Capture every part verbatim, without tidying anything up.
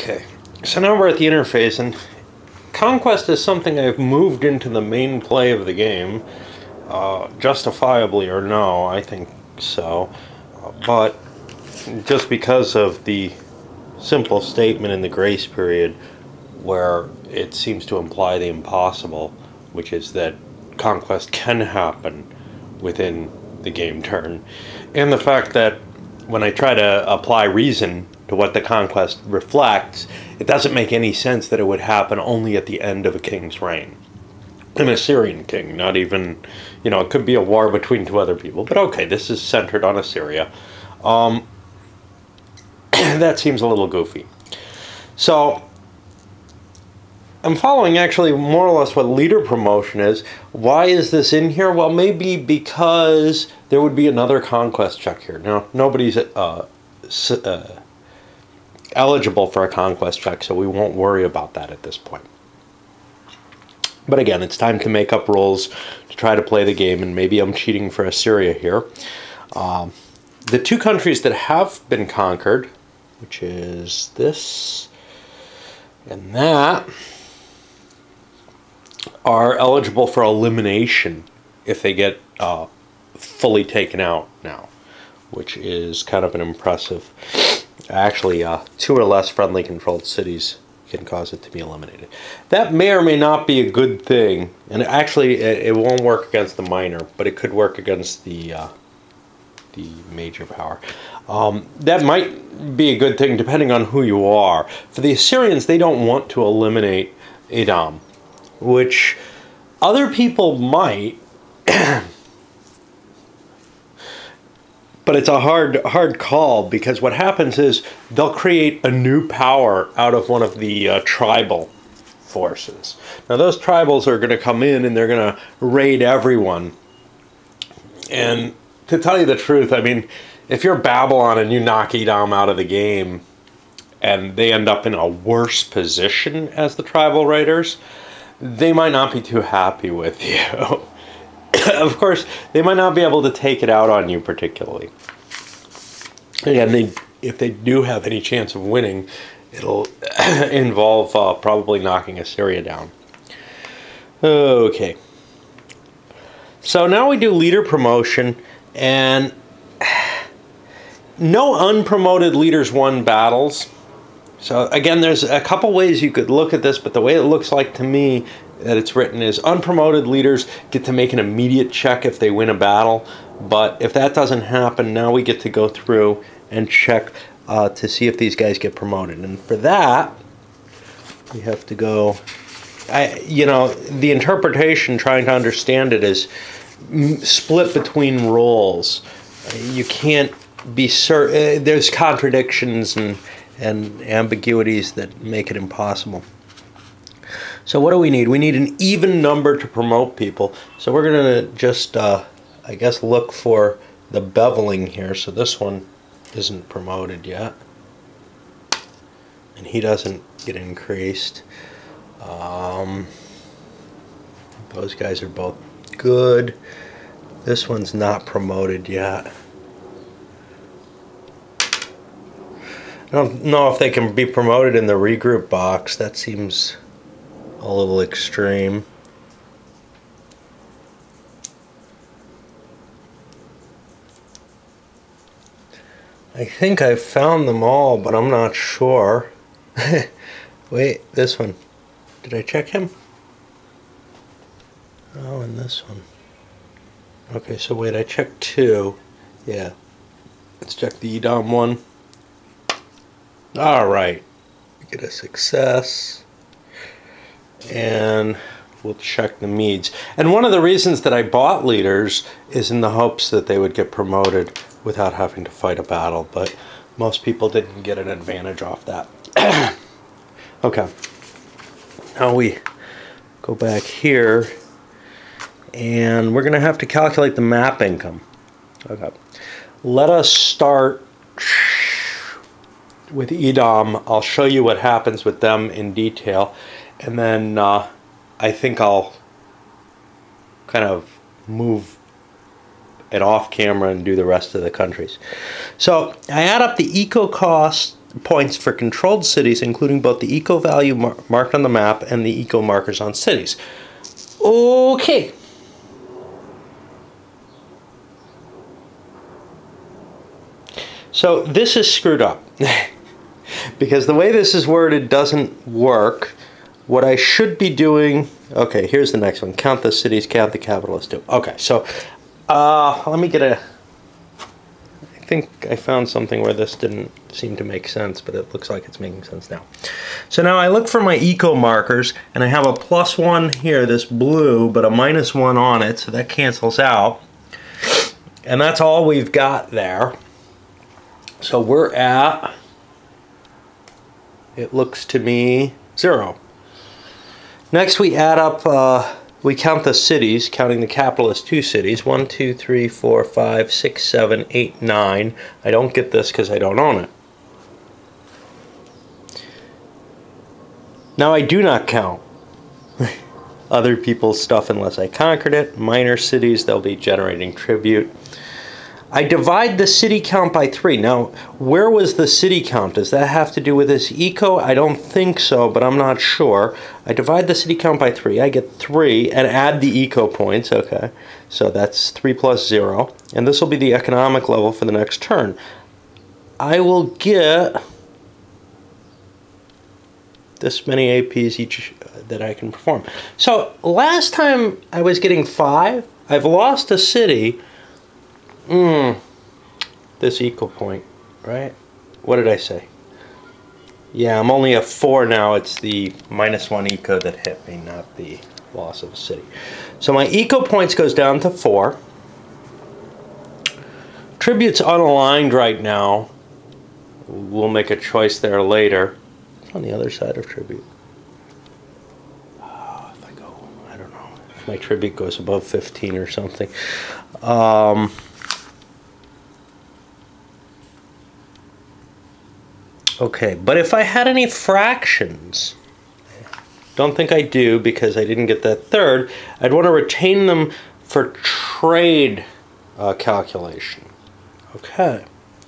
Okay, so now we're at the interface, and Conquest is something I've moved into the main play of the game, uh, justifiably or no, I think so, uh, but just because of the simple statement in the grace period where it seems to imply the impossible, which is that Conquest can happen within the game turn, and the fact that when I try to apply reason to what the Conquest reflects, it doesn't make any sense that it would happen only at the end of a king's reign. An Assyrian king, not even, you know, it could be a war between two other people, but okay, this is centered on Assyria. Um, that seems a little goofy. So, I'm following actually more or less what leader promotion is. Why is this in here? Well, maybe because there would be another conquest check here. Now, nobody's uh, uh, eligible for a conquest check, so we won't worry about that at this point. But again, it's time to make up rules to try to play the game, and maybe I'm cheating for Assyria here. Um, the two countries that have been conquered, which is this and that, are eligible for elimination if they get uh, fully taken out now, which is kind of an impressive. Actually, uh, two or less friendly controlled cities can cause it to be eliminated. That may or may not be a good thing, and actually it, it won't work against the minor, but it could work against the uh, the major power. Um, that might be a good thing depending on who you are. For the Assyrians, they don't want to eliminate Edom, which other people might, but it's a hard hard call, because what happens is they'll create a new power out of one of the uh, tribal forces. Now those tribals are going to come in and they're going to raid everyone. And to tell you the truth, I mean, if you're Babylon and you knock Edom out of the game and they end up in a worse position as the tribal raiders, they might not be too happy with you. Of course, they might not be able to take it out on you particularly. Again, they, if they do have any chance of winning, it'll involve uh, probably knocking Assyria down. Okay. So now we do leader promotion, and no unpromoted leaders won battles. So again, there's a couple ways you could look at this, but the way it looks like to me that it's written is unpromoted leaders get to make an immediate check if they win a battle, but if that doesn't happen, now we get to go through and check uh, to see if these guys get promoted. And for that, we have to go, I, you know, the interpretation, trying to understand it, is split between roles. You can't be certain, there's contradictions and and ambiguities that make it impossible. So what do we need? We need an even number to promote people. So we're going to just, uh, I guess, look for the beveling here. So this one isn't promoted yet. And he doesn't get increased. Um, those guys are both good. This one's not promoted yet. I don't know if they can be promoted in the regroup box. That seems a little extreme. I think I found them all, but I'm not sure. Wait, this one. Did I check him? Oh, and this one. Okay, so wait, I checked two. Yeah. Let's check the Edom one. Alright, get a success, and we'll check the Medes. And one of the reasons that I bought leaders is in the hopes that they would get promoted without having to fight a battle, but most people didn't get an advantage off that. Okay, now we go back here, and we're going to have to calculate the map income. Okay, let us start with Edom. I'll show you what happens with them in detail, and then uh, I think I'll kind of move it off camera and do the rest of the countries. So I add up the eco cost points for controlled cities, including both the eco value mar marked on the map and the eco markers on cities. Okay. So this is screwed up because the way this is worded doesn't work. What I should be doing, okay, here's the next one. Count the cities, count the capitals too. Okay, so uh, let me get a, I think I found something where this didn't seem to make sense, but it looks like it's making sense now. So now I look for my eco markers, and I have a plus one here, this blue, but a minus one on it, so that cancels out. And that's all we've got there. So we're at, it looks to me, zero. Next we add up, uh, we count the cities, counting the capital as two cities. One, two, three, four, five, six, seven, eight, nine. I don't get this because I don't own it. Now I do not count other people's stuff unless I conquered it. Minor cities, they'll be generating tribute. I divide the city count by three. Now, where was the city count? Does that have to do with this eco? I don't think so, but I'm not sure. I divide the city count by three. I get three and add the eco points. Okay, so that's three plus zero. And this will be the economic level for the next turn. I will get this many A Ps each that I can perform. So last time I was getting five. I've lost a city. Hmm, this eco point, right? What did I say? Yeah, I'm only at four now. It's the minus one eco that hit me, not the loss of a city. So my eco points goes down to four. Tribute's unaligned right now. We'll make a choice there later. It's on the other side of tribute. Oh, if I go, I don't know. If my tribute goes above fifteen or something. Um... Okay, but if I had any fractions, don't think I do because I didn't get that third, I'd want to retain them for trade uh, calculation. Okay.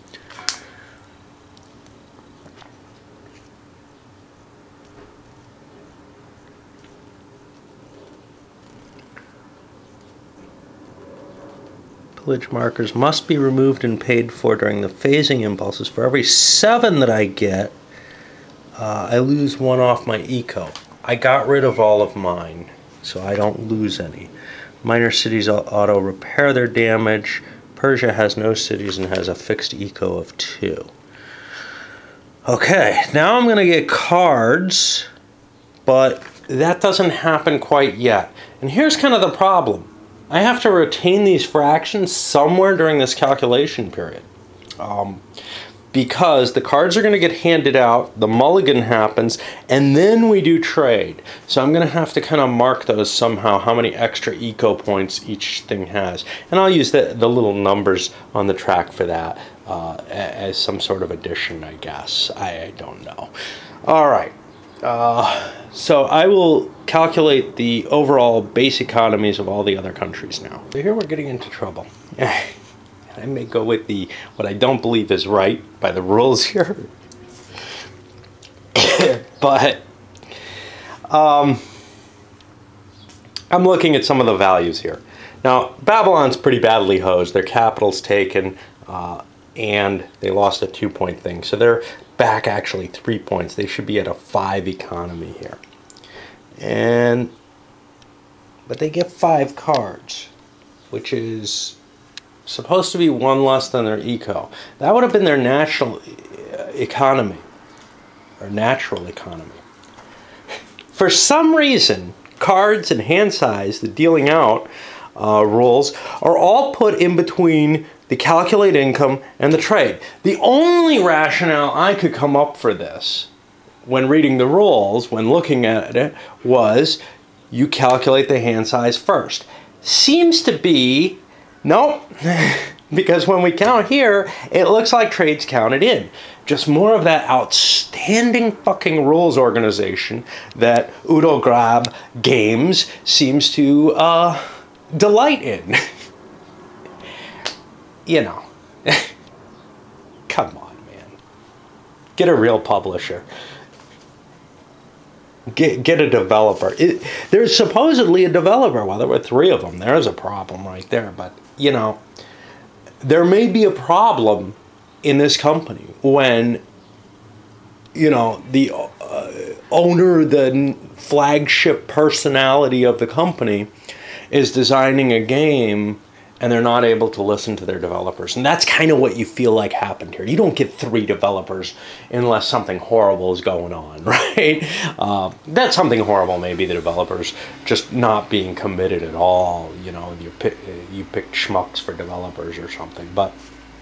Pillage markers must be removed and paid for during the phasing impulses. For every seven that I get, uh, I lose one off my eco. I got rid of all of mine, so I don't lose any. Minor cities auto repair their damage. Persia has no cities and has a fixed eco of two. Okay, now I'm going to get cards, but that doesn't happen quite yet. And here's kind of the problem. I have to retain these fractions somewhere during this calculation period. Um, because the cards are going to get handed out, the mulligan happens, and then we do trade. So I'm going to have to kind of mark those somehow, how many extra eco points each thing has. And I'll use the, the little numbers on the track for that uh, as some sort of addition, I guess. I, I don't know. All right. Uh, so I will calculate the overall base economies of all the other countries now. So here we're getting into trouble. I may go with the what I don't believe is right by the rules here. But um, I'm looking at some of the values here. Now, Babylon's pretty badly hosed. Their capital's taken, uh, and they lost a two-point thing. So they're back actually three points. They should be at a five economy here. And but they get five cards, which is supposed to be one less than their eco. That would have been their national economy, or natural economy. For some reason, cards and hand size, the dealing out uh, rules, are all put in between the calculate income and the trade. The only rationale I could come up for this when reading the rules, when looking at it, was you calculate the hand size first. Seems to be, nope, because when we count here, it looks like trade's counted in. Just more of that outstanding fucking rules organization that Udo Grab Games seems to uh, delight in. You know, come on, man. get a real publisher. Get, get a developer. It, there's supposedly a developer. Well, there were three of them. There's a problem right there. But, you know, there may be a problem in this company when, you know, the uh, owner, the flagship personality of the company is designing a game and they're not able to listen to their developers. And that's kind of what you feel like happened here. You don't get three developers unless something horrible is going on, right? Uh, that's something horrible, maybe the developers just not being committed at all. You know, you pick, you pick schmucks for developers or something. But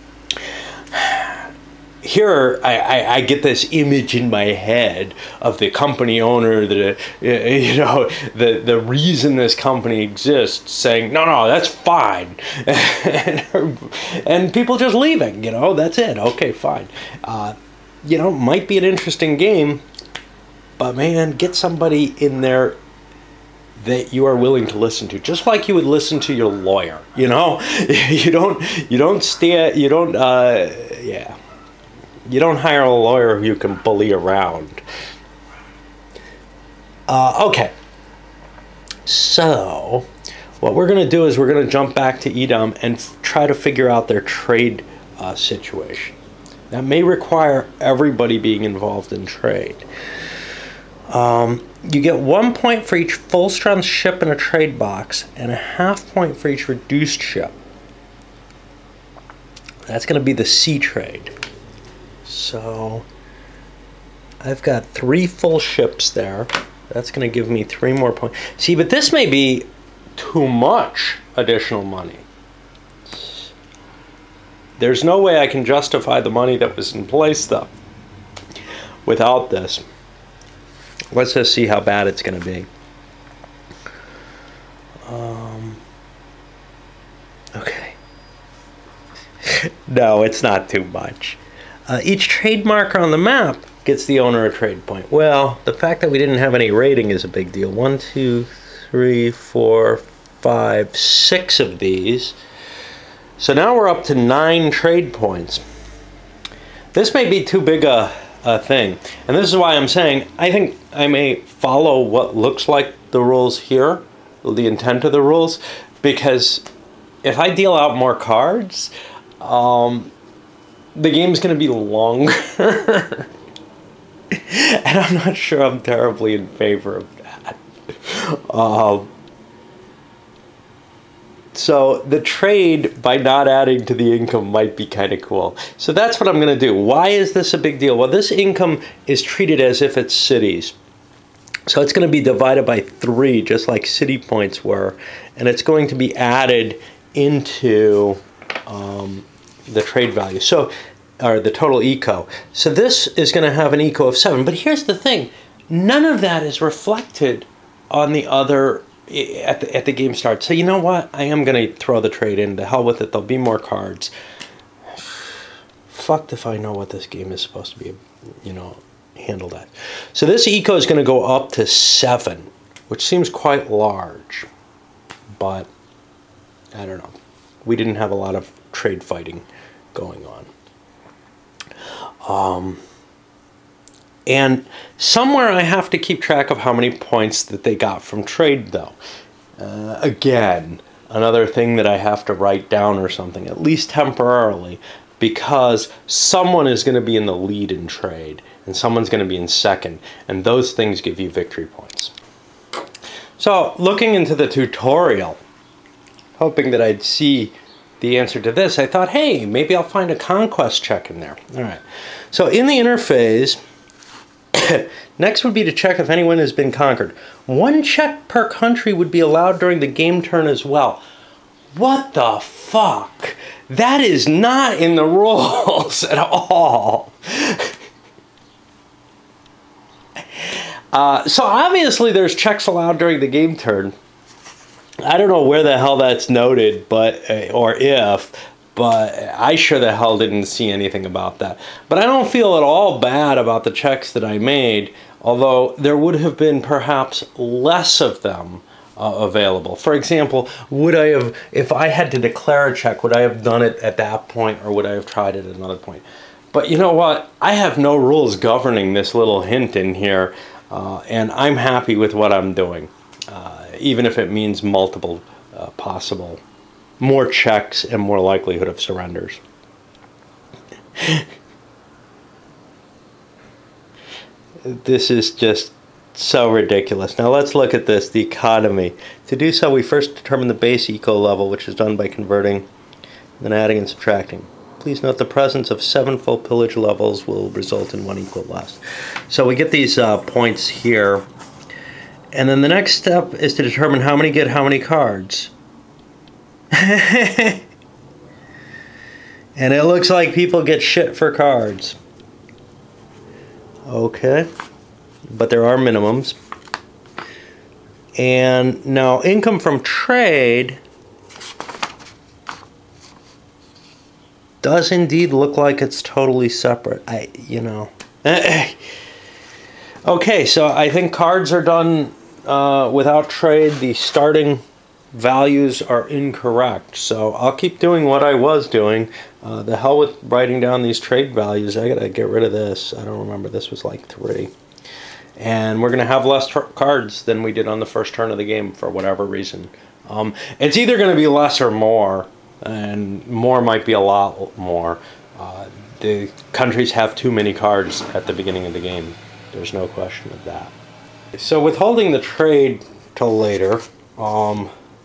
here, I, I, I get this image in my head of the company owner, the you know, the the reason this company exists, saying, "No, no, that's fine," and, and people just leaving. You know, that's it. Okay, fine. Uh, you know, might be an interesting game, but man, get somebody in there that you are willing to listen to, just like you would listen to your lawyer. You know, you don't you don't stay you don't uh, yeah. You don't hire a lawyer who you can bully around. Uh, okay. So, what we're going to do is we're going to jump back to Edom and f- try to figure out their trade uh, situation. That may require everybody being involved in trade. Um, you get one point for each full-strength ship in a trade box and a half point for each reduced ship. That's going to be the sea trade. So I've got three full ships there. That's going to give me three more points. See, but this may be too much additional money. There's no way I can justify the money that was in place, though, without this. Let's just see how bad it's going to be. Um, okay. No, it's not too much. Uh, each trade marker on the map gets the owner a trade point. Well, the fact that we didn't have any rating is a big deal. One, two, three, four, five, six of these. So now we're up to nine trade points. This may be too big a, a thing. And this is why I'm saying I think I may follow what looks like the rules here, the intent of the rules, because if I deal out more cards, um... the game's going to be longer. And I'm not sure I'm terribly in favor of that. Um, so the trade, by not adding to the income, might be kind of cool. So that's what I'm going to do. Why is this a big deal? Well, this income is treated as if it's cities. So it's going to be divided by three, just like city points were. And it's going to be added into Um, the trade value, so or the total eco. So this is going to have an eco of seven. But here's the thing: none of that is reflected on the other at the at the game start. So you know what? I am going to throw the trade in. To hell with it. There'll be more cards. Fucked if I know what this game is supposed to be. You know, handle that. So this eco is going to go up to seven, which seems quite large, but I don't know. We didn't have a lot of trade fighting going on. Um, and somewhere I have to keep track of how many points that they got from trade, though. Uh, again, another thing that I have to write down or something, at least temporarily, because someone is going to be in the lead in trade, and someone's going to be in second, and those things give you victory points. So, looking into the tutorial, hoping that I'd see the answer to this, I thought, hey, maybe I'll find a conquest check in there. All right. So in the interface, next would be to check if anyone has been conquered. One check per country would be allowed during the game turn as well. What the fuck? That is not in the rules at all. uh, so obviously there's checks allowed during the game turn. I don't know where the hell that's noted, but uh, or if, but I sure the hell didn't see anything about that. But I don't feel at all bad about the checks that I made, although there would have been perhaps less of them uh, available. For example, would I have, if I had to declare a check, would I have done it at that point, or would I have tried it at another point? But you know what? I have no rules governing this little hint in here, uh, and I'm happy with what I'm doing, uh, even if it means multiple uh, possible, more checks and more likelihood of surrenders. This is just so ridiculous. Now let's look at this, the economy. To do so, we first determine the base eco level, which is done by converting, then adding and subtracting. Please note the presence of seven full pillage levels will result in one equal less. So we get these uh, points here. And then the next step is to determine how many get how many cards. And it looks like people get shit for cards. Okay. But there are minimums. And now income from trade does indeed look like it's totally separate. I, you know. Okay, so I think cards are done uh, without trade. The starting values are incorrect. So I'll keep doing what I was doing. Uh, the hell with writing down these trade values. I gotta get rid of this. I don't remember. This was like three. And we're gonna have less cards than we did on the first turn of the game for whatever reason. Um, it's either gonna be less or more. And more might be a lot more. Uh, the countries have too many cards at the beginning of the game. There's no question of that. So withholding the trade till later, um,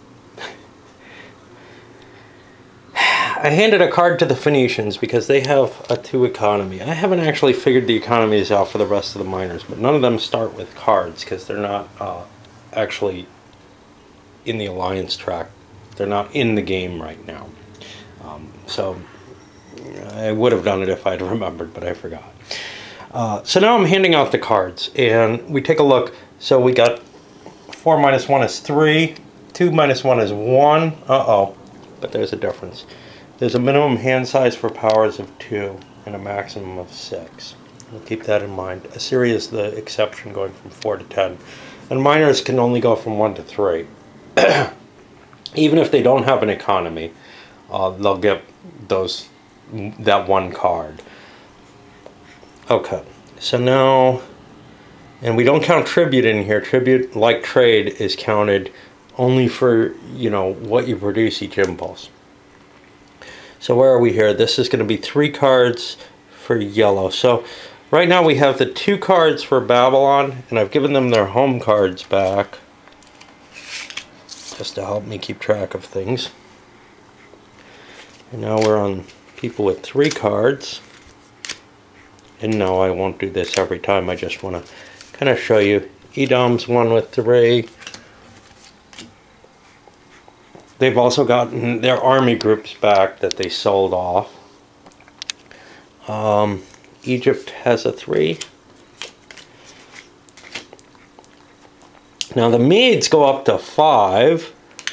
I handed a card to the Phoenicians because they have a two economy. I haven't actually figured the economies out for the rest of the miners, but none of them start with cards because they're not uh, actually in the alliance track. They're not in the game right now. Um, so I would have done it if I'd remembered, but I forgot. Uh, so now I'm handing out the cards, and we take a look. So we got four minus one is three, two minus one is one. Uh-oh, but there's a difference. There's a minimum hand size for powers of two and a maximum of six. We'll keep that in mind. Assyria is the exception, going from four to ten. And miners can only go from one to three. Even if they don't have an economy, uh, they'll get those that one card. Okay, so now, and we don't count tribute in here. Tribute, like trade, is counted only for, you know, what you produce each impulse. So where are we here? This is going to be three cards for yellow. So right now we have the two cards for Babylon, and I've given them their home cards back, just to help me keep track of things. And now we're on people with three cards. And no, I won't do this every time. I just want to kind of show you. Edom's one with three. They've also gotten their army groups back that they sold off. Um, Egypt has a three. Now the Medes go up to five,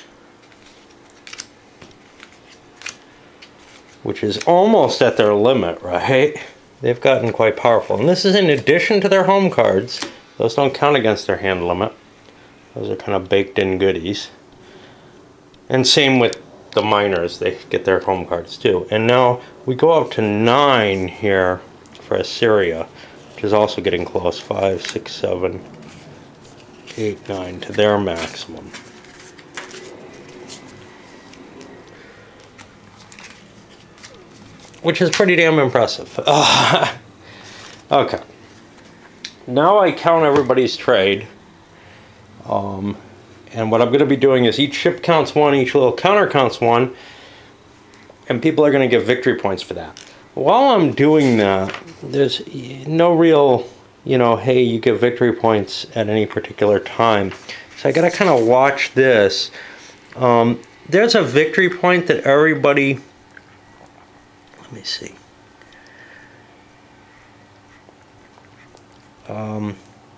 which is almost at their limit, right? They've gotten quite powerful. And this is in addition to their home cards. Those don't count against their hand limit. Those are kind of baked in goodies. And same with the miners. They get their home cards too. And now we go up to nine here for Assyria, which is also getting close. Five, six, seven, eight, nine to their maximum. Which is pretty damn impressive. Uh, okay. Now I count everybody's trade. Um, and what I'm going to be doing is each ship counts one, each little counter counts one, and people are going to get victory points for that. While I'm doing that, there's no real, you know, hey, you get victory points at any particular time. So I got to kind of watch this. Um, there's a victory point that everybody... Let me see. Um,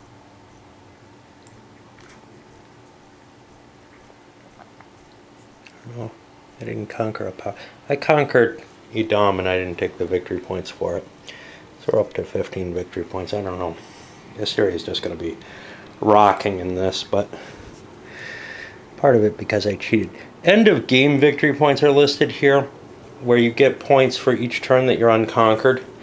no, I didn't conquer a power. I conquered Edom and I didn't take the victory points for it. So we're up to fifteen victory points. I don't know. This series is just going to be rocking in this, but part of it because I cheated. End of game victory points are listed here, where you get points for each turn that you're unconquered.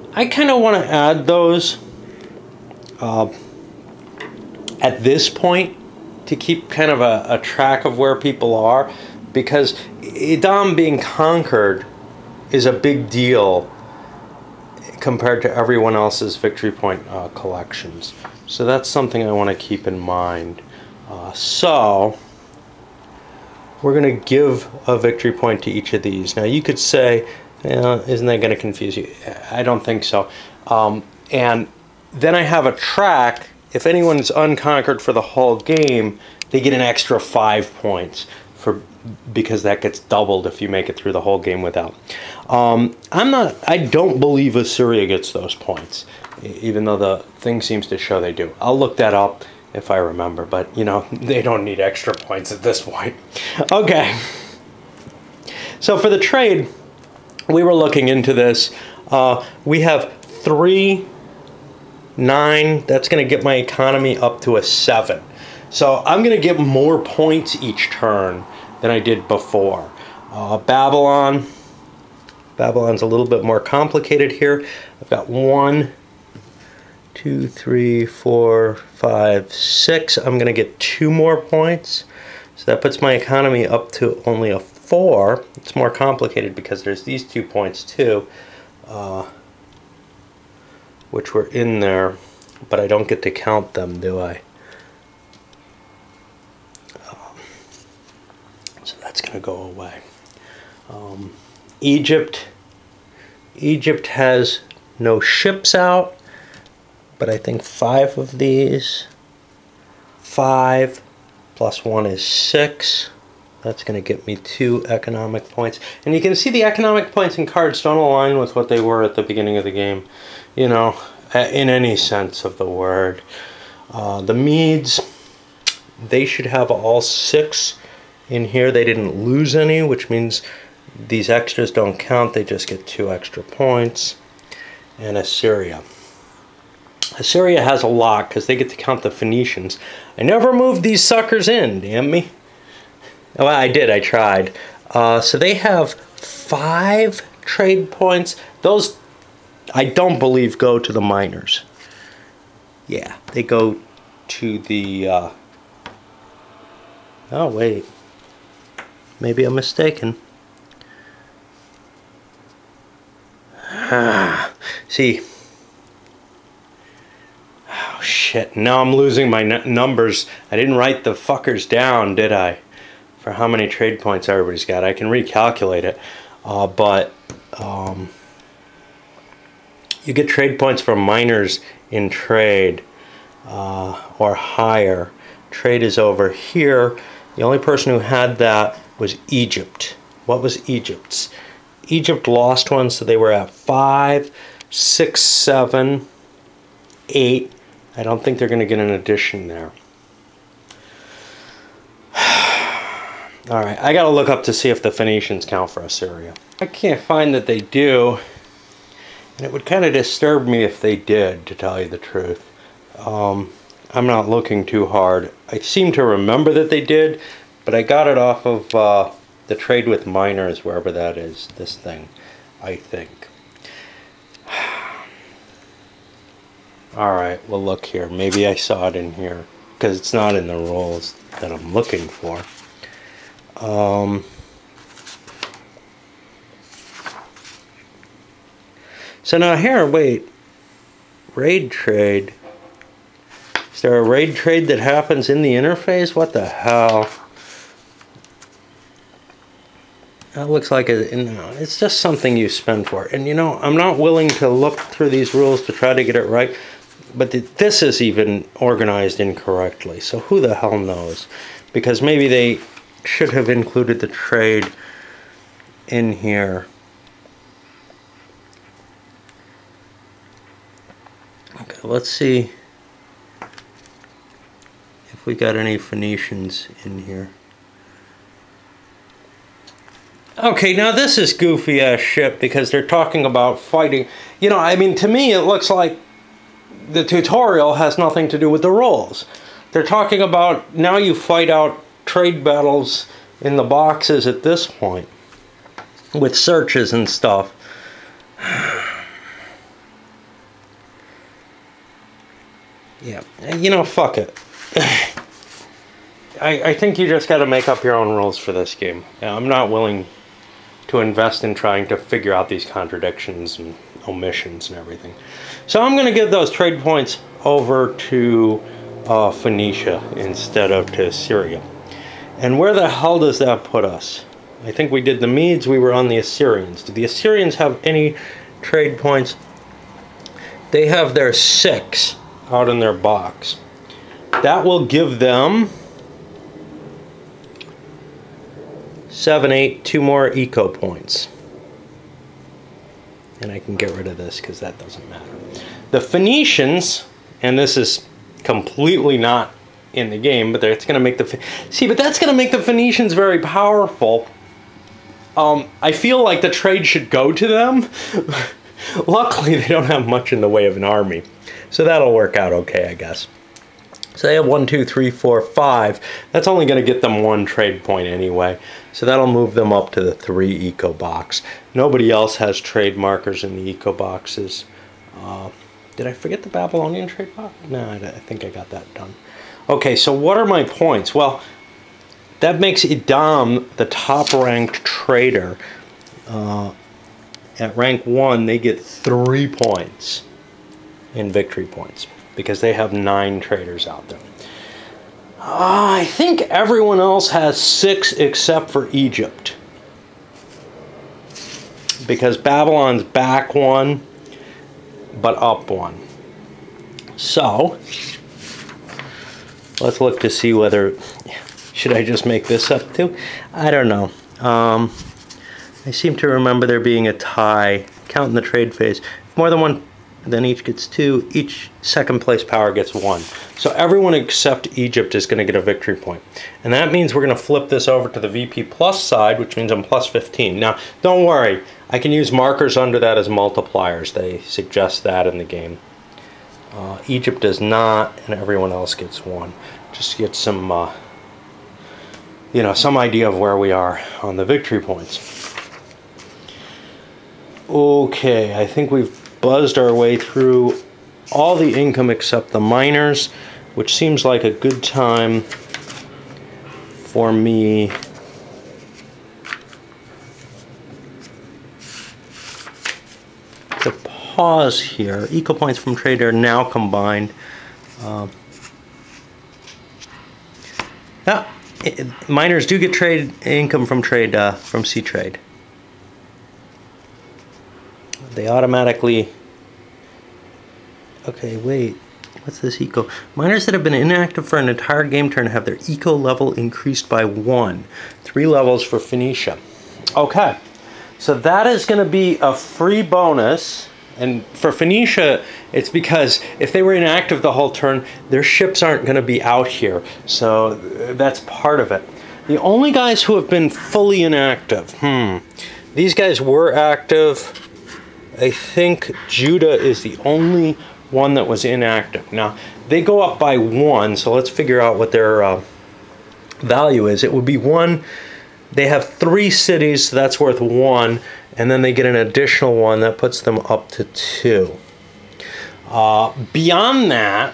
I kind of want to add those uh, at this point to keep kind of a, a track of where people are, because Edam being conquered is a big deal compared to everyone else's victory point uh, collections. So that's something I want to keep in mind. Uh, so we're going to give a victory point to each of these. Now you could say, eh, isn't that going to confuse you? I don't think so. Um, and then I have a track. If anyone's unconquered for the whole game, they get an extra five points for because that gets doubled if you make it through the whole game without. Um, I'm not. I don't believe Assyria gets those points, even though the thing seems to show they do. I'll look that up if I remember, but you know, they don't need extra points at this point. Okay. So for the trade, we were looking into this. Uh, we have three, nine. That's going to get my economy up to a seven. So I'm going to get more points each turn than I did before. Uh, Babylon. Babylon's a little bit more complicated here. I've got one, two, three, four, five, six. I'm going to get two more points. So that puts my economy up to only a four. It's more complicated because there's these two points too, uh, which were in there, but I don't get to count them, do I? So that's going to go away. Um, Egypt. Egypt has no ships out, but I think five of these. Five plus one is six. That's going to get me two economic points. And you can see the economic points in cards don't align with what they were at the beginning of the game, you know, in any sense of the word. Uh, the Medes, they should have all six in here. They didn't lose any, which means these extras don't count. They just get two extra points. And Assyria. Assyria has a lot because they get to count the Phoenicians. I never moved these suckers in, damn me. Well, I did. I tried. Uh, so they have five trade points. Those, I don't believe, go to the miners. Yeah, they go to the... Uh, oh, wait. Maybe I'm mistaken. Ah, see. Oh, shit. Now I'm losing my n numbers. I didn't write the fuckers down, did I? For how many trade points everybody's got. I can recalculate it. Uh, but um, you get trade points from miners in trade uh, or higher. Trade is over here. The only person who had that was Egypt. What was Egypt's? Egypt lost one, so they were at five, six, seven, eight. I don't think they're going to get an addition there. Alright, I gotta look up to see if the Phoenicians count for Assyria. I can't find that they do, and it would kind of disturb me if they did, to tell you the truth. Um, I'm not looking too hard. I seem to remember that they did, but I got it off of uh, the trade with miners, wherever that is, this thing, I think. Alright, well look here. Maybe I saw it in here, because it's not in the rolls that I'm looking for. Um, so now here, wait, raid trade. Is there a raid trade that happens in the interface? What the hell? That looks like a, no, it's just something you spend for. And you know, I'm not willing to look through these rules to try to get it right, but this is even organized incorrectly. So who the hell knows? Because maybe they should have included the trade in here. Okay, let's see if we got any Phoenicians in here. Okay, now this is goofy ass shit because they're talking about fighting. You know, I mean, to me it looks like the tutorial has nothing to do with the rules. They're talking about now you fight out trade battles in the boxes at this point with searches and stuff. Yeah, you know, fuck it. I, I think you just got to make up your own rules for this game. I'm not willing to invest in trying to figure out these contradictions and omissions and everything. So I'm going to give those trade points over to uh, Phoenicia instead of to Syria. And where the hell does that put us? I think we did the Medes, we were on the Assyrians. Do the Assyrians have any trade points? They have their six out in their box. That will give them seven, eight, two more eco points. And I can get rid of this because that doesn't matter. The Phoenicians, and this is completely not in the game, but it's going to make the... See, but that's going to make the Phoenicians very powerful. Um, I feel like the trade should go to them. Luckily, they don't have much in the way of an army. So that'll work out okay, I guess. So they have one, two, three, four, five. That's only going to get them one trade point anyway. So that'll move them up to the three eco box. Nobody else has trade markers in the eco boxes. Uh, did I forget the Babylonian trade box? No, I, I think I got that done. Okay, so what are my points? Well, that makes Edom the top-ranked trader. Uh, at rank one, they get three points in victory points because they have nine traders out there. Uh, I think everyone else has six except for Egypt. Because Babylon's back one, but up one. So, let's look to see whether... Should I just make this up too? I don't know. Um, I seem to remember there being a tie. Counting the trade phase. If more than one, then each gets two. Each second place power gets one. So everyone except Egypt is going to get a victory point. And that means we're going to flip this over to the V P plus side, which means I'm plus fifteen. Now, don't worry. I can use markers under that as multipliers. They suggest that in the game. Uh, Egypt does not, and everyone else gets one. Just to get some... Uh, you know, some idea of where we are on the victory points. Okay, I think we've buzzed our way through all the income except the miners, which seems like a good time for me to pause here. Eco points from trade are now combined. Uh, yeah. It, miners do get trade income from trade uh, from sea trade. They automatically. Okay, wait. What's this eco? Miners that have been inactive for an entire game turn have their eco level increased by one. Three levels for Phoenicia. Okay, so that is going to be a free bonus. And for Phoenicia, it's because if they were inactive the whole turn, their ships aren't going to be out here. So that's part of it. The only guys who have been fully inactive, hmm, these guys were active. I think Judah is the only one that was inactive. Now, they go up by one, so let's figure out what their uh, value is. It would be one. They have three cities, so that's worth one. And then they get an additional one that puts them up to two. Uh, beyond that,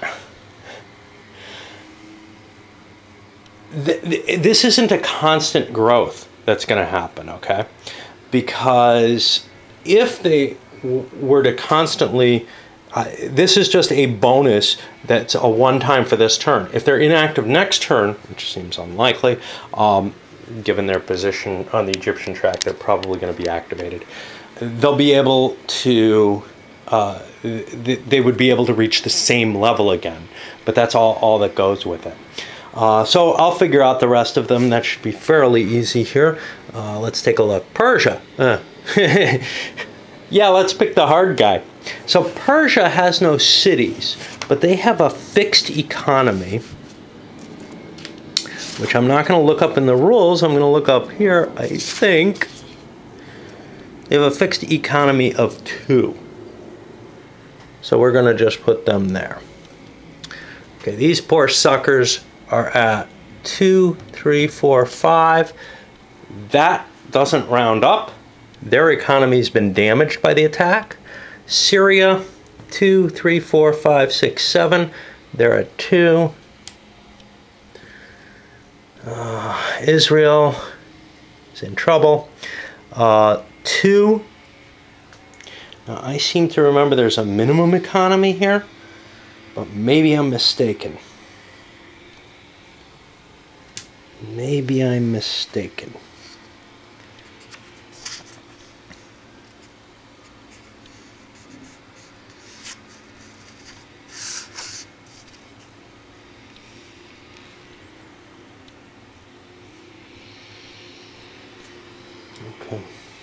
th th this isn't a constant growth that's going to happen, okay? Because if they w were to constantly, uh, this is just a bonus that's a one-time for this turn. If they're inactive next turn, which seems unlikely, um, given their position on the Egyptian track, they're probably going to be activated. They'll be able to, uh, th they would be able to reach the same level again, but that's all, all that goes with it. Uh, so I'll figure out the rest of them. That should be fairly easy here. Uh, let's take a look. Persia. Uh. Yeah, let's pick the hard guy. So Persia has no cities, but they have a fixed economy, which I'm not going to look up in the rules. I'm going to look up here, I think. They have a fixed economy of two. So we're going to just put them there. Okay, these poor suckers are at two, three, four, five. That doesn't round up. Their economy's been damaged by the attack. Syria, two, three, four, five, six, seven. They're at two. Uh, Israel is in trouble. Uh, two. Now, I seem to remember there's a minimum economy here, but maybe I'm mistaken. Maybe I'm mistaken. Okay.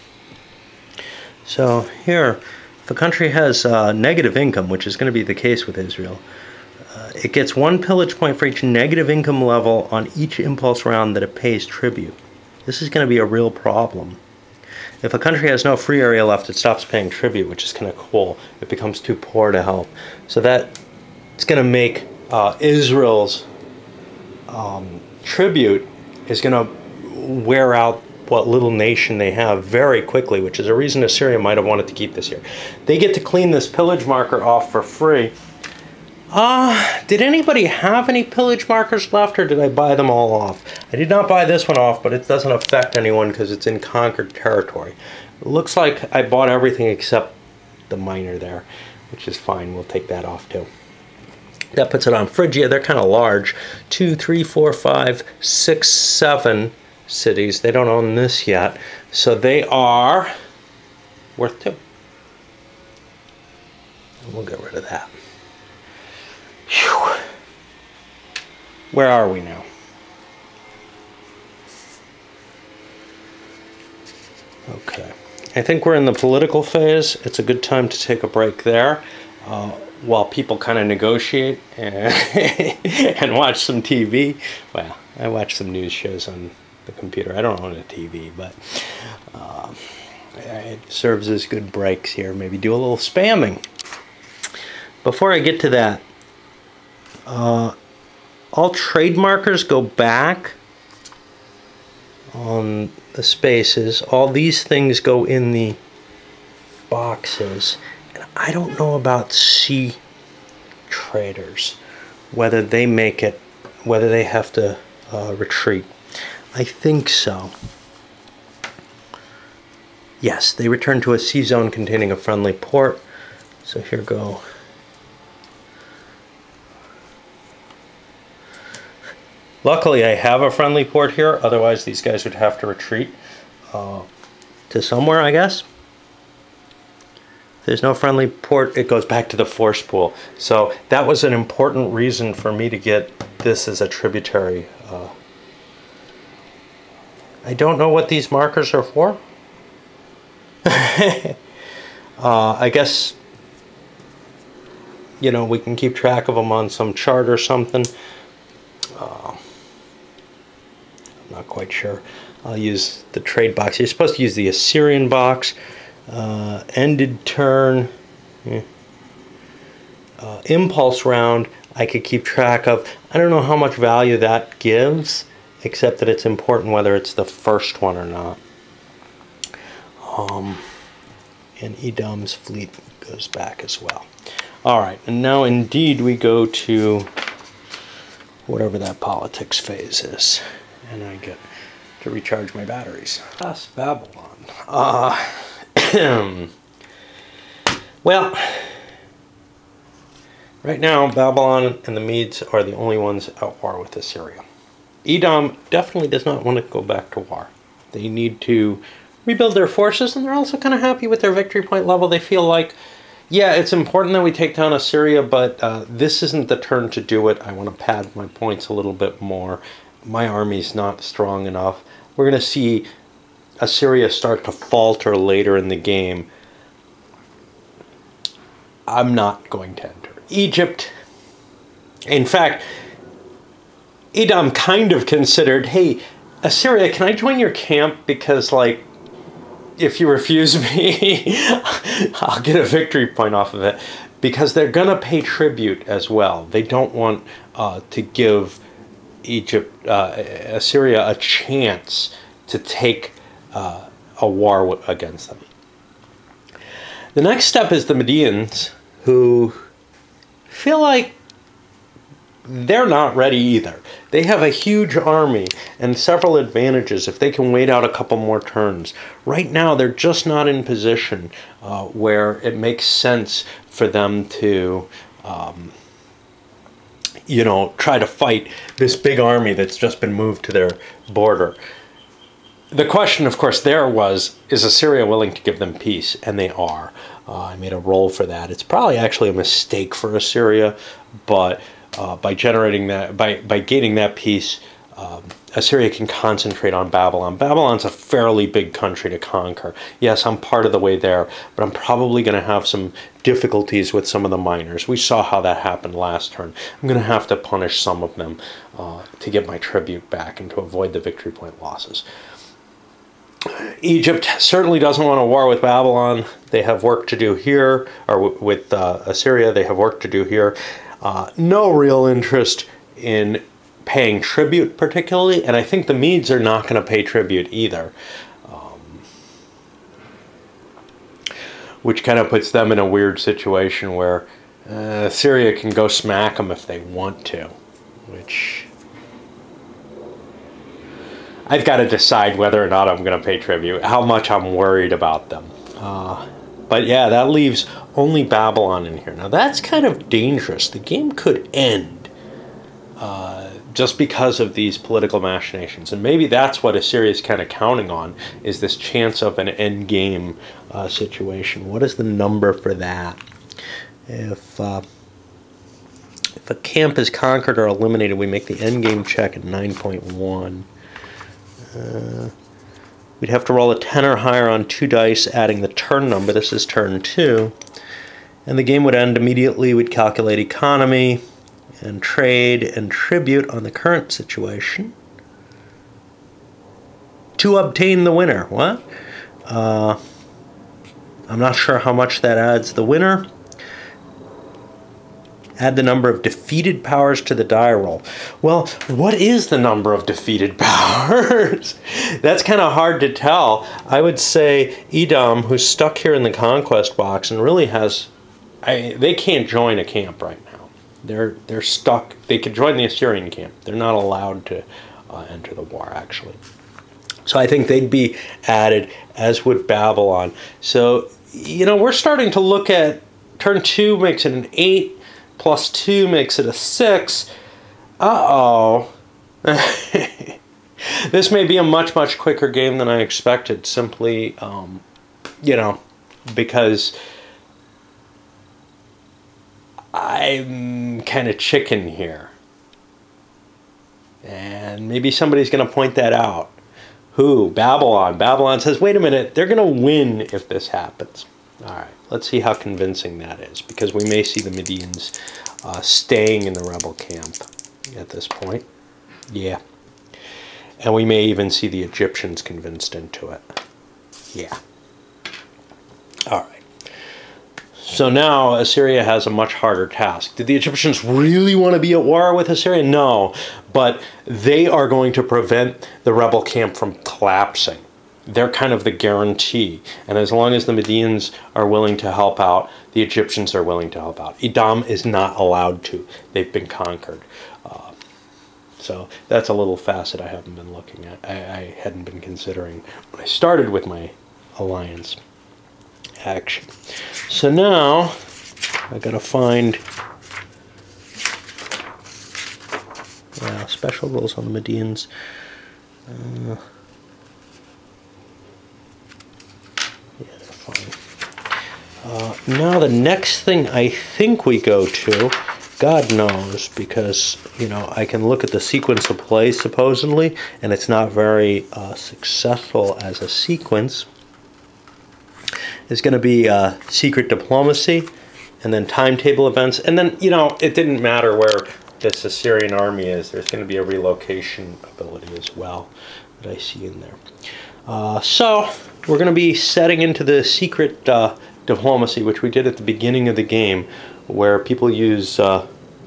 So here, if a country has uh, negative income, which is going to be the case with Israel, uh, it gets one pillage point for each negative income level on each impulse round that it pays tribute. This is going to be a real problem. If a country has no free area left, it stops paying tribute, which is kind of cool. It becomes too poor to help. So that it's going to make uh, Israel's um, tribute is going to wear out what little nation they have very quickly, which is a reason Assyria might have wanted to keep this here. They get to clean this pillage marker off for free. Uh, did anybody have any pillage markers left, or did I buy them all off? I did not buy this one off, but it doesn't affect anyone because it's in conquered territory. It looks like I bought everything except the minor there, which is fine. We'll take that off too. That puts it on Phrygia. They're kind of large. Two, three, four, five, six, seven cities. They don't own this yet, so they are worth two. And we'll get rid of that. Whew. Where are we now? Okay, I think we're in the political phase. It's a good time to take a break there uh, while people kind of negotiate and, and watch some T V. Well, I watch some news shows on the computer. I don't own a T V, but uh, it serves as good breaks here. Maybe do a little spamming. Before I get to that, uh, all trade markers go back on the spaces. All these things go in the boxes. And I don't know about sea traders, whether they make it, whether they have to uh, retreat. I think so. Yes, they return to a sea zone containing a friendly port. So here go. Luckily, I have a friendly port here. Otherwise, these guys would have to retreat uh, to somewhere, I guess. If there's no friendly port, it goes back to the force pool. So that was an important reason for me to get this as a tributary. Uh, I don't know what these markers are for. uh, I guess, you know, we can keep track of them on some chart or something. Uh, I'm not quite sure. I'll use the trade box. You're supposed to use the Assyrian box. Uh, ended turn. Yeah. Uh, impulse round I could keep track of. I don't know how much value that gives, except that it's important whether it's the first one or not. Um, and Edom's fleet goes back as well. Alright, and now indeed we go to whatever that politics phase is. And I get to recharge my batteries. That's Babylon. Uh, well, right now Babylon and the Medes are the only ones at war with Assyria. Edom definitely does not want to go back to war. They need to rebuild their forces, and they're also kind of happy with their victory point level. They feel like, yeah, it's important that we take down Assyria, but uh, this isn't the turn to do it. I want to pad my points a little bit more. My army's not strong enough. We're going to see Assyria start to falter later in the game. I'm not going to enter. Egypt, in fact, Edom kind of considered, hey, Assyria, can I join your camp? Because, like, if you refuse me, I'll get a victory point off of it. Because they're going to pay tribute as well. They don't want uh, to give Egypt, uh, Assyria a chance to take uh, a war against them. The next step is the Medians, who feel like they're not ready either. They have a huge army and several advantages if they can wait out a couple more turns. Right now, they're just not in position uh, where it makes sense for them to, um, you know, try to fight this big army that's just been moved to their border. The question, of course, there was, is Assyria willing to give them peace? And they are. Uh, I made a roll for that. It's probably actually a mistake for Assyria, but uh, by generating that, by, by gaining that peace, um, Assyria can concentrate on Babylon. Babylon's a fairly big country to conquer. Yes, I'm part of the way there, but I'm probably going to have some difficulties with some of the miners. We saw how that happened last turn. I'm going to have to punish some of them uh, to get my tribute back and to avoid the victory point losses. Egypt certainly doesn't want a war with Babylon. They have work to do here, or with uh, Assyria, they have work to do here. Uh, no real interest in paying tribute particularly, and I think the Medes are not going to pay tribute either. Um, which kind of puts them in a weird situation where uh, Assyria can go smack them if they want to, which I've got to decide whether or not I'm going to pay tribute, how much I'm worried about them. Uh, but yeah, that leaves only Babylon in here. Now that's kind of dangerous. The game could end uh, just because of these political machinations. And maybe that's what Assyria is kind of counting on, is this chance of an end game uh, situation. What is the number for that? If, uh, if a camp is conquered or eliminated, we make the end game check at nine point one. Uh, we'd have to roll a ten or higher on two dice, adding the turn number. This is turn two. And the game would end immediately. We'd calculate economy and trade and tribute on the current situation to obtain the winner. What? Uh, I'm not sure how much that adds the winner. Add the number of defeated powers to the die roll. Well, what is the number of defeated powers? That's kind of hard to tell. I would say Edom, who's stuck here in the conquest box and really has, I, they can't join a camp right now. They're they're stuck. They could join the Assyrian camp. They're not allowed to uh, enter the war, actually. So I think they'd be added, as would Babylon. So, you know, we're starting to look at turn two makes it an eight. Plus two makes it a six. Uh-oh. This may be a much, much quicker game than I expected, simply, um, you know, because I'm kind of chicken here. And maybe somebody's going to point that out. Who? Babylon. Babylon says, wait a minute, they're going to win if this happens. All right, let's see how convincing that is, because we may see the Medians uh, staying in the rebel camp at this point. Yeah. And we may even see the Egyptians convinced into it. Yeah. All right. So now Assyria has a much harder task. Did the Egyptians really want to be at war with Assyria? No, but they are going to prevent the rebel camp from collapsing. They're kind of the guarantee. And as long as the Medians are willing to help out, the Egyptians are willing to help out. Edom is not allowed to. They've been conquered. Uh, so that's a little facet I haven't been looking at. I, I hadn't been considering when I started with my alliance action. So now I gotta find yeah, special rules on the Medians. Uh, Uh, now the next thing I think we go to, God knows, because, you know, I can look at the sequence of plays supposedly, and it's not very uh, successful as a sequence, is going to be uh, secret diplomacy, and then timetable events, and then, you know, it didn't matter where this Assyrian army is, there's going to be a relocation ability as well that I see in there. Uh, so, we're going to be setting into the secret uh, diplomacy, which we did at the beginning of the game, where people use uh,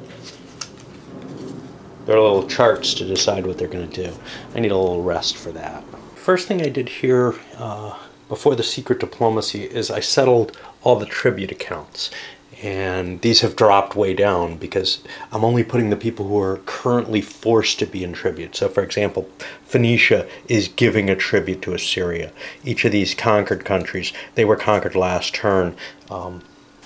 their little charts to decide what they're going to do. I need a little rest for that. First thing I did here uh, before the secret diplomacy is I settled all the tribute accounts. And these have dropped way down because I'm only putting the people who are currently forced to be in tribute. So for example, Phoenicia is giving a tribute to Assyria. Each of these conquered countries, they were conquered last turn. Um,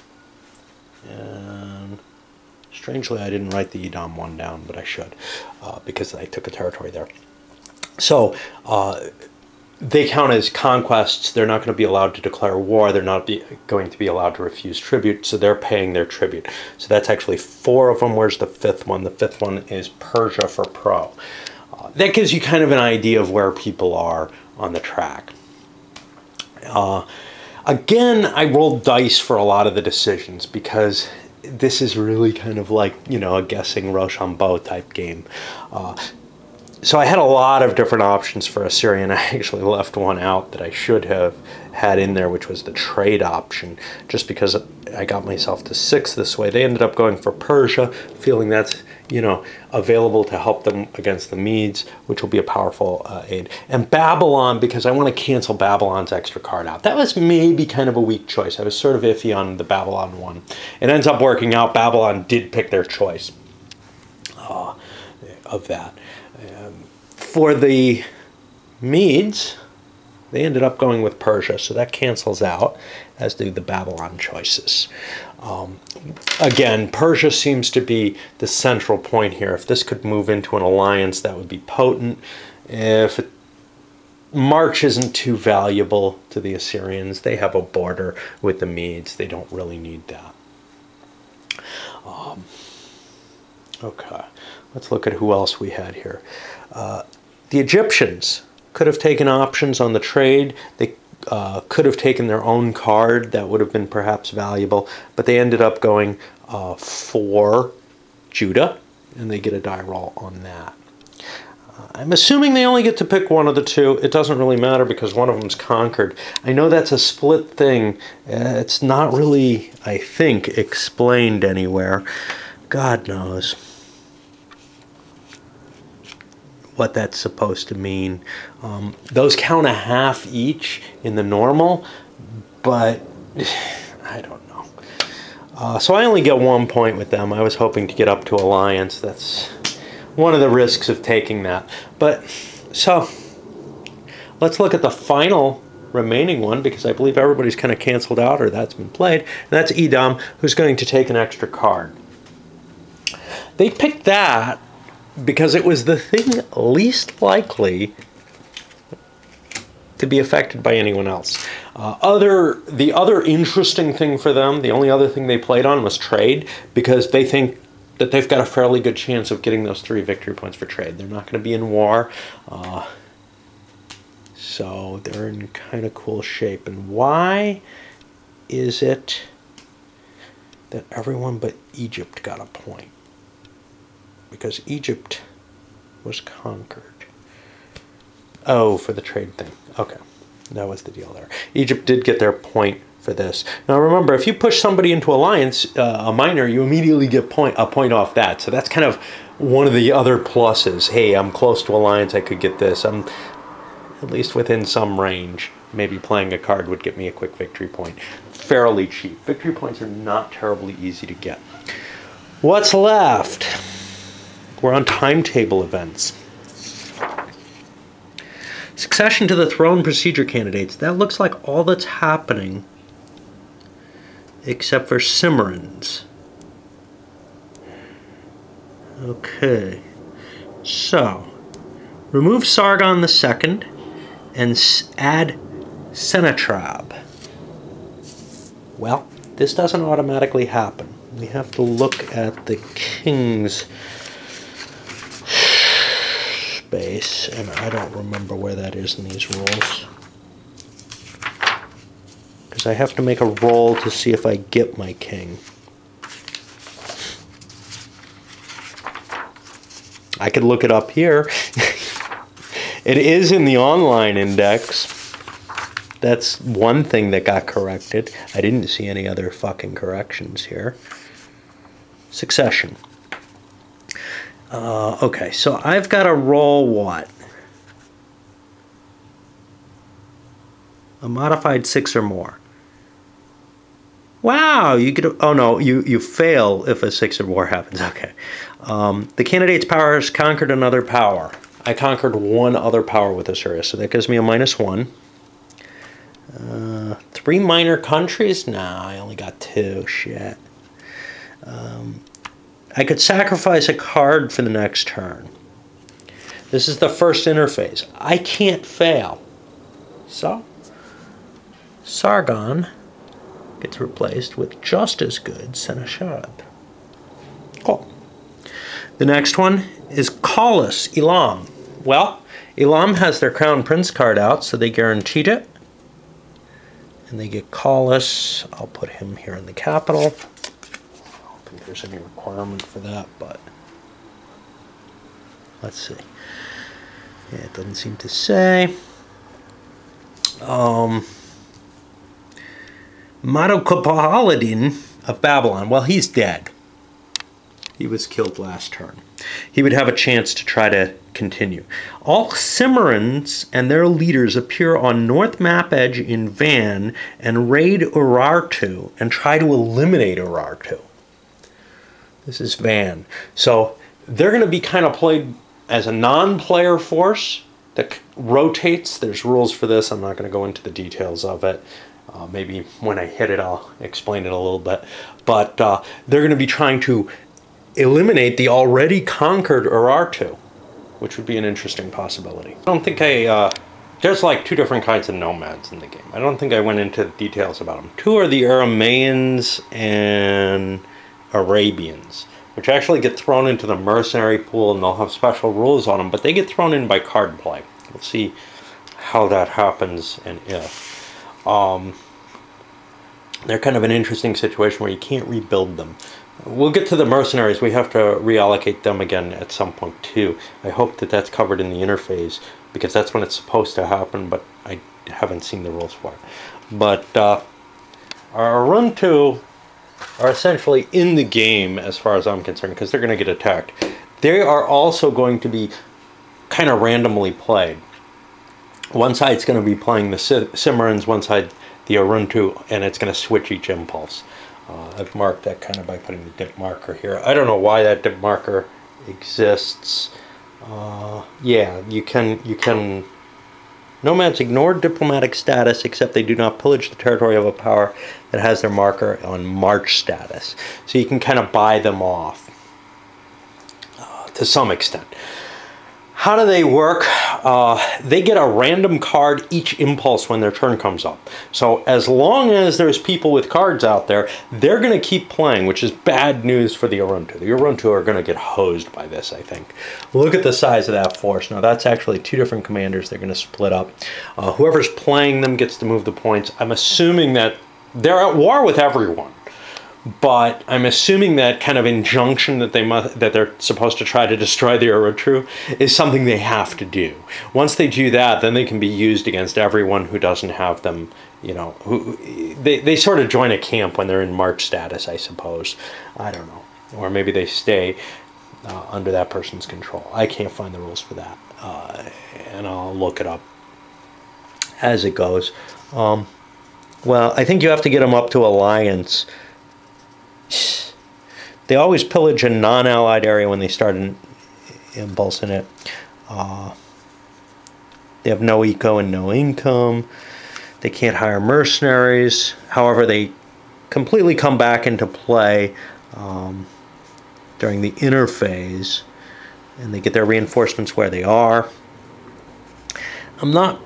and strangely, I didn't write the Edom one down, but I should, uh, because I took a territory there. So uh, they count as conquests. They're not going to be allowed to declare war. They're not be, going to be allowed to refuse tribute, so they're paying their tribute. So that's actually four of them. Where's the fifth one? The fifth one is Persia for pro. Uh, that gives you kind of an idea of where people are on the track. Uh, again, I rolled dice for a lot of the decisions because this is really kind of like, you know, a guessing Rochambeau type game. Uh, So I had a lot of different options for Assyria, and I actually left one out that I should have had in there, which was the trade option, just because I got myself to six this way. They ended up going for Persia, feeling that's, you know, available to help them against the Medes, which will be a powerful uh, aid. And Babylon, because I want to cancel Babylon's extra card out. That was maybe kind of a weak choice. I was sort of iffy on the Babylon one. It ends up working out. Babylon did pick their choice uh, of that. Um, for the Medes, they ended up going with Persia, so that cancels out, as do the Babylon choices. Um, again, Persia seems to be the central point here. If this could move into an alliance, that would be potent. If it, March isn't too valuable to the Assyrians, they have a border with the Medes. They don't really need that. Um, okay. Let's look at who else we had here. Uh, the Egyptians could have taken options on the trade. They uh, could have taken their own card. That would have been perhaps valuable. But they ended up going uh, for Judah, and they get a die roll on that. Uh, I'm assuming they only get to pick one of the two. It doesn't really matter because one of them's conquered. I know that's a split thing. Uh, it's not really, I think, explained anywhere. God knows what that's supposed to mean. Um, those count a half each in the normal, but I don't know. Uh, so I only get one point with them. I was hoping to get up to alliance. That's one of the risks of taking that. But so let's look at the final remaining one, because I believe everybody's kind of canceled out or that's been played. And that's Edom, who's going to take an extra card. They picked that because it was the thing least likely to be affected by anyone else. Uh, other, the other interesting thing for them, the only other thing they played on was trade, because they think that they've got a fairly good chance of getting those three victory points for trade. They're not going to be in war, uh, so they're in kind of cool shape. And why is it that everyone but Egypt got a point? Because Egypt was conquered. Oh, for the trade thing. Okay, that was the deal there. Egypt did get their point for this. Now remember, if you push somebody into alliance, uh, a minor, you immediately get point a point off that. So that's kind of one of the other pluses. Hey, I'm close to alliance, I could get this. I'm at least within some range. Maybe playing a card would get me a quick victory point. Fairly cheap. Victory points are not terribly easy to get. What's left? We're on timetable events. Succession to the throne procedure candidates. That looks like all that's happening except for Cimmerian's. Okay. So, remove Sargon the Second and add Sennacherib. Well, this doesn't automatically happen. We have to look at the king's space, and I don't remember where that is in these rolls. Because I have to make a roll to see if I get my king. I could look it up here. It is in the online index. That's one thing that got corrected. I didn't see any other fucking corrections here. Succession. Uh, okay, so I've got to roll what? A modified six or more. Wow, you get, oh no, you, you fail if a six of war happens, okay. Um, the candidate's power has conquered another power. I conquered one other power with Asuria, so that gives me a minus one. Uh, three minor countries? Nah, I only got two, shit. Um, I could sacrifice a card for the next turn. This is the first interface. I can't fail. So, Sargon gets replaced with just as good Sennacherib. Cool. The next one is Khalis, Elam. Well, Elam has their Crown Prince card out, so they guaranteed it. And they get Khalis. I'll put him here in the capital. I don't think there's any requirement for that, but let's see. Yeah, it doesn't seem to say. Um, Madokopaladin of Babylon. Well, he's dead. He was killed last turn. He would have a chance to try to continue. All Cimmerians and their leaders appear on North Map Edge in Van and raid Urartu and try to eliminate Urartu. This is Van. So they're going to be kind of played as a non-player force that rotates. There's rules for this. I'm not going to go into the details of it. Uh, maybe when I hit it, I'll explain it a little bit. But uh, they're going to be trying to eliminate the already conquered Urartu, which would be an interesting possibility. I don't think I, uh, there's like two different kinds of nomads in the game. I don't think I went into the details about them. Two are the Aramaeans and Arabians, which actually get thrown into the mercenary pool, and they'll have special rules on them, but they get thrown in by card play. We'll see how that happens and if. Um, they're kind of an interesting situation where you can't rebuild them. We'll get to the mercenaries. We have to reallocate them again at some point too. I hope that that's covered in the interface, because that's when it's supposed to happen, but I haven't seen the rules for it. But uh, our Urartu are essentially in the game as far as I'm concerned, because they're going to get attacked. They are also going to be kind of randomly played. One side's going to be playing the Cimmerians, one side the Urartu, and it's going to switch each impulse. Uh, I've marked that kind of by putting the dip marker here. I don't know why that dip marker exists. Uh, yeah, you can, you can... Nomads ignore diplomatic status except they do not pillage the territory of a power that has their marker on march status. So you can kind of buy them off uh, to some extent. How do they work? Uh, they get a random card each impulse when their turn comes up. So as long as there's people with cards out there, they're going to keep playing, which is bad news for the Urartu. The Urartu are going to get hosed by this, I think. Look at the size of that force. Now that's actually two different commanders. They're going to split up. Uh, whoever's playing them gets to move the points. I'm assuming that they're at war with everyone. But I'm assuming that kind of injunction that they must, that they're supposed to try to destroy the Urartu is something they have to do. Once they do that, then they can be used against everyone who doesn't have them. You know, who they they sort of join a camp when they're in march status, I suppose. I don't know, or maybe they stay uh, under that person's control. I can't find the rules for that, uh, and I'll look it up as it goes. Um, well, I think you have to get them up to alliance. They always pillage a non-allied area when they start an impulse in it. Uh, they have no eco and no income. They can't hire mercenaries. However, they completely come back into play um, during the interphase, and they get their reinforcements where they are. I'm not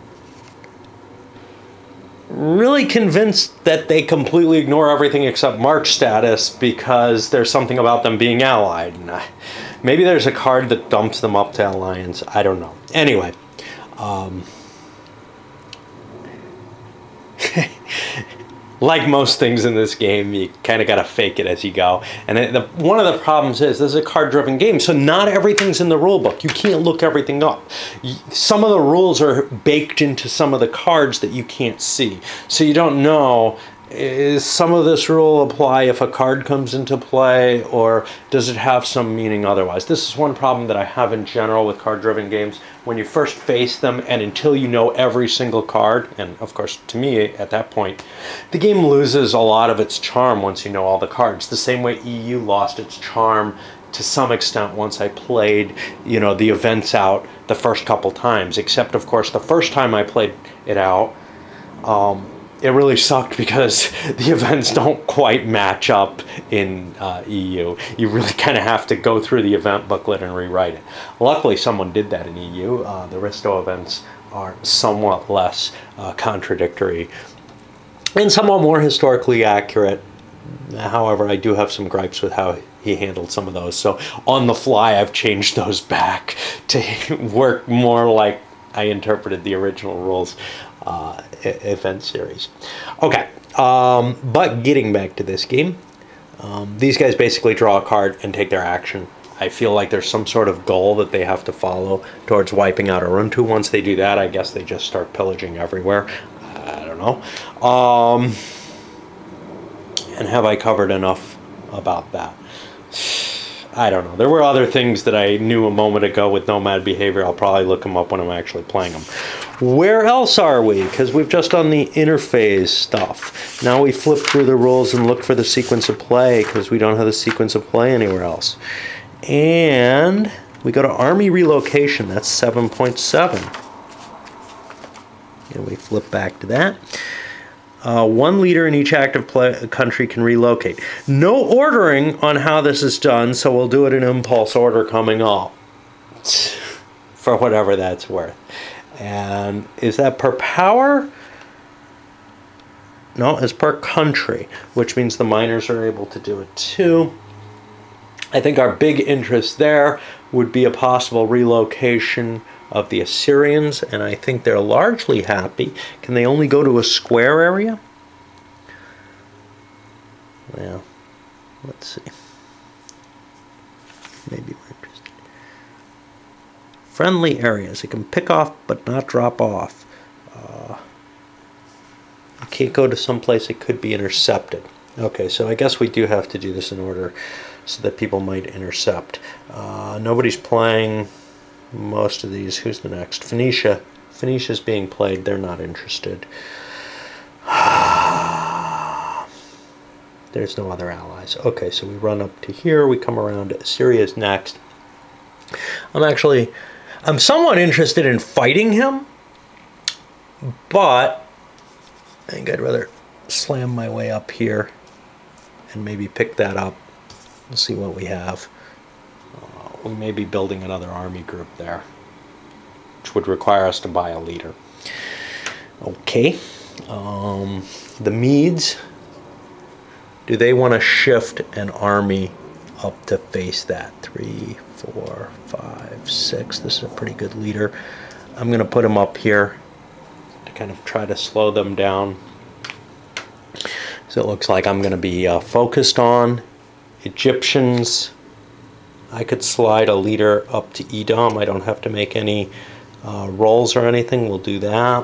really convinced that they completely ignore everything except march status, because there's something about them being allied. Maybe there's a card that dumps them up to alliance. I don't know. Anyway, um, like most things in this game, you kind of got to fake it as you go. And it, the, one of the problems is this is a card-driven game, so not everything's in the rule book. You can't look everything up. You, some of the rules are baked into some of the cards that you can't see. So you don't know is some of this rule apply if a card comes into play, or does it have some meaning otherwise? This is one problem that I have in general with card-driven games. When you first face them, and until you know every single card, and of course to me at that point, the game loses a lot of its charm once you know all the cards. The same way E U lost its charm to some extent once I played, you know, the events out the first couple times, except of course the first time I played it out, um, it really sucked because the events don't quite match up in uh, E U. You really kind of have to go through the event booklet and rewrite it. Luckily, someone did that in E U. Uh, the Risto events are somewhat less uh, contradictory and somewhat more historically accurate. However, I do have some gripes with how he handled some of those. So on the fly, I've changed those back to work more like I interpreted the original rules. Uh, event series. Okay, um, but getting back to this game, um, these guys basically draw a card and take their action. I feel like there's some sort of goal that they have to follow towards wiping out Aruntu. Once they do that, I guess they just start pillaging everywhere. I don't know. Um, and have I covered enough about that? I don't know. There were other things that I knew a moment ago with nomad behavior. I'll probably look them up when I'm actually playing them. Where else are we? Because we've just done the interphase stuff. Now we flip through the rules and look for the sequence of play because we don't have the sequence of play anywhere else. And we go to army relocation. That's seven point seven. And we flip back to that. Uh, one leader in each active play country can relocate. No ordering on how this is done, so we'll do it in impulse order coming up. For whatever that's worth. And is that per power? No, it's per country, which means the miners are able to do it too. I think our big interest there would be a possible relocation of the Assyrians, and I think they're largely happy. Can they only go to a square area? Well, let's see. Maybe we're interested. Friendly areas. It can pick off but not drop off. Uh, you can't go to some place it could be intercepted. Okay, so I guess we do have to do this in order so that people might intercept. Uh, nobody's playing most of these. Who's the next? Phoenicia. Phoenicia's being played. They're not interested. There's no other allies. Okay, so we run up to here. We come around. Assyria's next. I'm actually, I'm somewhat interested in fighting him, but I think I'd rather slam my way up here and maybe pick that up. We'll see what we have. We may be building another army group there, which would require us to buy a leader. Okay. Um, the Medes, do they want to shift an army up to face that? Three, four, five, six. This is a pretty good leader. I'm going to put them up here to kind of try to slow them down. So it looks like I'm going to be uh, focused on Egyptians. I could slide a leader up to Edom. I don't have to make any uh, rolls or anything. We'll do that.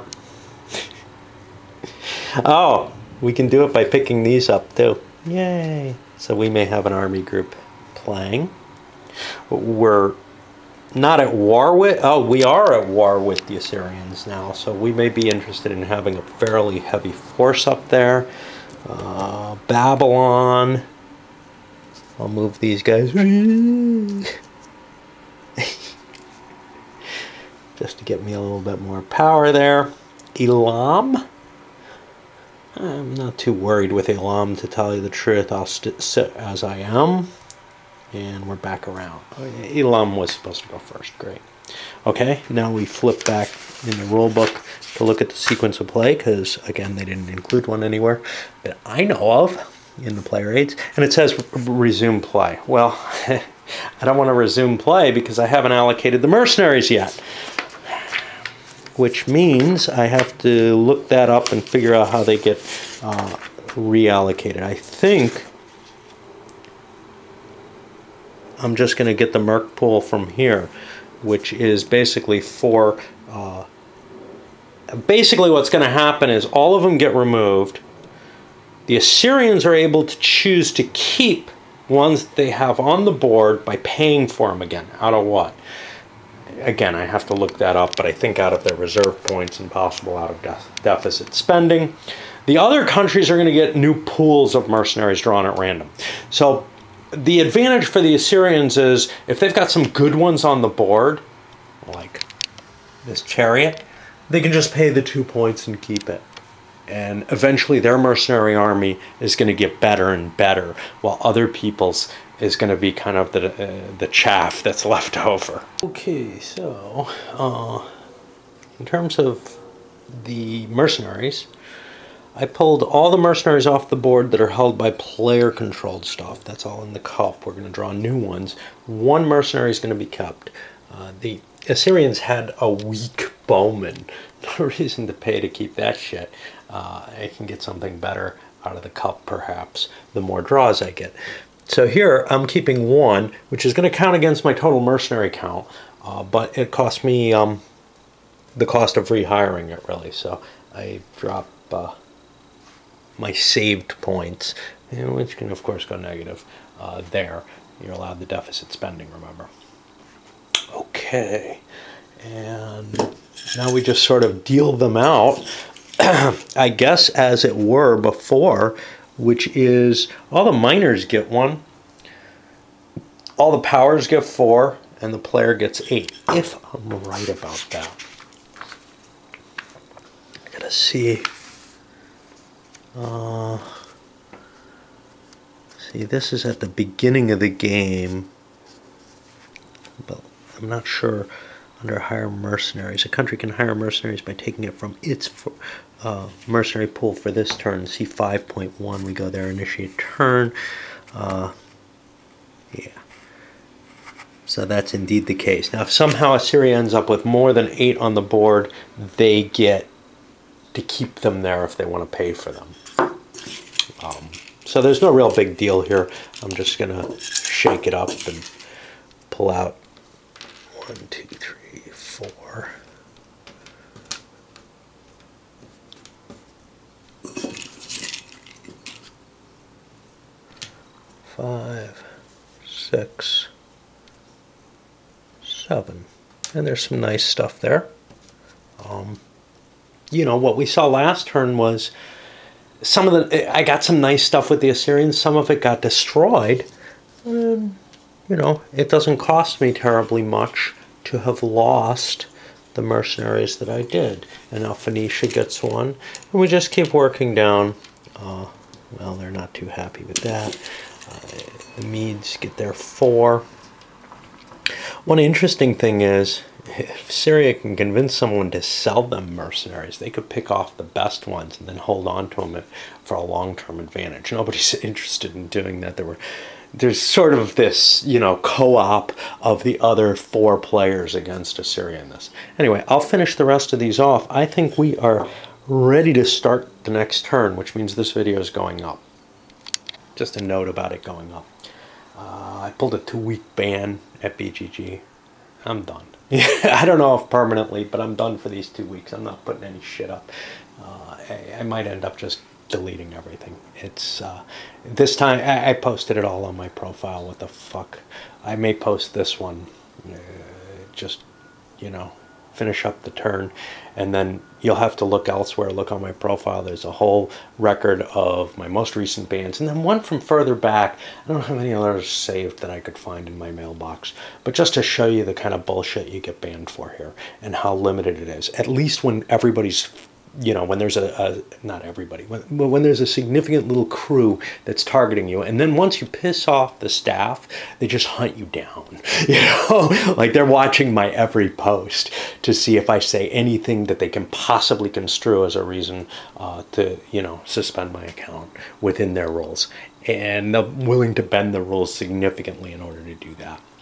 Oh, we can do it by picking these up too. Yay. So we may have an army group playing. We're not at war with, oh, we are at war with the Assyrians now. So we may be interested in having a fairly heavy force up there. Uh, Babylon. I'll move these guys just to get me a little bit more power there. Elam. I'm not too worried with Elam, to tell you the truth. I'll sit as I am. And we're back around. Elam was supposed to go first. Great. Okay, now we flip back in the rule book to look at the sequence of play, because, again, they didn't include one anywhere that I know of in the player aids, and it says resume play. Well, I don't want to resume play because I haven't allocated the mercenaries yet, which means I have to look that up and figure out how they get uh, reallocated. I think I'm just going to get the merc pool from here, which is basically for uh, basically what's going to happen is all of them get removed. The Assyrians are able to choose to keep ones that they have on the board by paying for them again. Out of what? Again, I have to look that up, but I think out of their reserve points and possible out of de deficit spending. The other countries are going to get new pools of mercenaries drawn at random. So the advantage for the Assyrians is if they've got some good ones on the board, like this chariot, they can just pay the two points and keep it. And eventually their mercenary army is going to get better and better, while other people's is going to be kind of the, uh, the chaff that's left over. Okay, so uh, in terms of the mercenaries, I pulled all the mercenaries off the board that are held by player-controlled stuff. That's all in the cup. We're going to draw new ones. One mercenary is going to be kept. Uh, the Assyrians had a weak bowman. No reason to pay to keep that shit. Uh, I can get something better out of the cup, perhaps, the more draws I get. So here, I'm keeping one, which is going to count against my total mercenary count, uh, but it cost me um, the cost of rehiring it, really. So I drop uh, my saved points, which can, of course, go negative uh, there. You're allowed the deficit spending, remember. Okay, and now we just sort of deal them out, I guess, as it were before, which is all the miners get one, all the powers get four, and the player gets eight, if I'm right about that. I gotta see. Uh, see, this is at the beginning of the game, but I'm not sure. Under hire mercenaries, a country can hire mercenaries by taking it from its uh, mercenary pool for this turn. See five point one, we go there, initiate turn. Uh, yeah. So that's indeed the case. Now, if somehow Assyria ends up with more than eight on the board, they get to keep them there if they want to pay for them. Um, so there's no real big deal here. I'm just going to shake it up and pull out one, two, three, four. Five, six, seven. And there's some nice stuff there. Um, you know, what we saw last turn was some of the, I got some nice stuff with the Assyrians. Some of it got destroyed. Um, you know, it doesn't cost me terribly much to have lost the mercenaries that I did. And now Phoenicia gets one. And we just keep working down. Uh, well, they're not too happy with that. Uh, the Medes get their four. One interesting thing is, if Syria can convince someone to sell them mercenaries, they could pick off the best ones and then hold on to them for a long-term advantage. Nobody's interested in doing that. There were, there's sort of this, you know, co-op of the other four players against Assyria in this. Anyway, I'll finish the rest of these off. I think we are ready to start the next turn, which means this video is going up. Just a note about it going up. Uh, I pulled a two-week ban at B G G. I'm done. I don't know if permanently, but I'm done for these two weeks. I'm not putting any shit up. Uh, I, I might end up just deleting everything. It's uh, this time I, I posted it all on my profile. What the fuck? I may post this one. Uh, just, you know, finish up the turn, and then you'll have to look elsewhere. Look on my profile. There's a whole record of my most recent bans, and then one from further back. I don't have any others saved that I could find in my mailbox, but just to show you the kind of bullshit you get banned for here and how limited it is. At least when everybody's, you know, when there's a, a not everybody, when, when there's a significant little crew that's targeting you, and then once you piss off the staff, they just hunt you down. You know, like they're watching my every post to see if I say anything that they can possibly construe as a reason uh, to, you know, suspend my account within their rules. And they're willing to bend the rules significantly in order to do that.